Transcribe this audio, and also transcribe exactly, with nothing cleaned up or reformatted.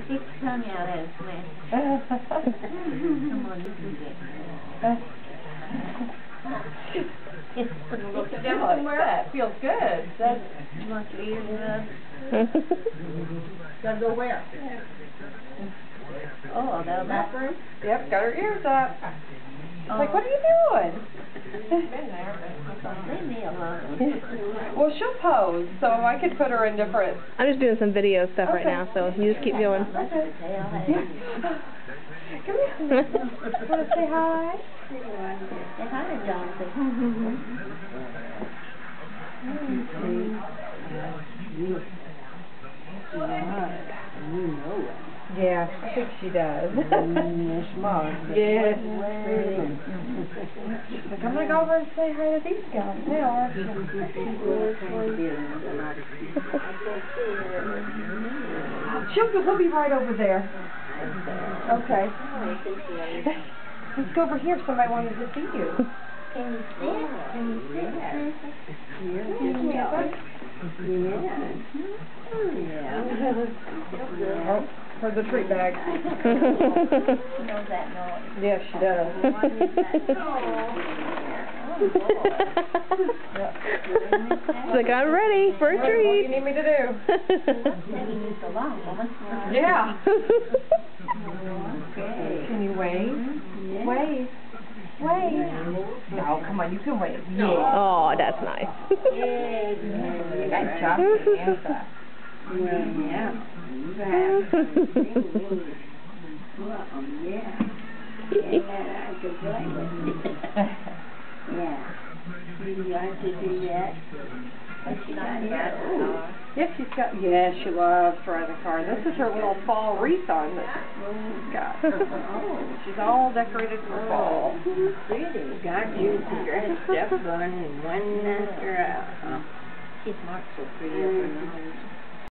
Stick your tongue out at us, man. Come on, you can get it. We'll sit down somewhere. That feels good. That's You want your ears rubbed? gotta go where? Oh, I got a bathroom? Yep, got her ears up. Oh. Like, what are you doing? Leave me alone. Well, she'll pose, so I could put her in different. I'm just doing some video stuff right Okay. now, so you just keep going. Come here. Want to say hi? Say hi to Johnson. Yeah, I think she does. Yes. Like, I'm gonna go over and say hi to these guys. They are. She'll be, we'll be right over there. Okay. Let's go over here. Somebody wanted to see you. Can you sit? Can you sit? Yeah. Yeah. Oh, heard the treat bag. She knows that noise. Yes, she does. She's like, I'm ready for a What do you treat. need me to do? Yeah. Can you wave? Wave. Wave. No, come on, you can wave. Yeah. Oh, that's nice. Good job, Samantha. Yeah. Yeah. You like to do that? What's she got here? Yes, she's got, yeah, she loves riding a car. This is her little fall wreath on that she's got. She's all decorated for fall. Pretty. Got you dressed up on one after out. She's marked so pretty up her nose.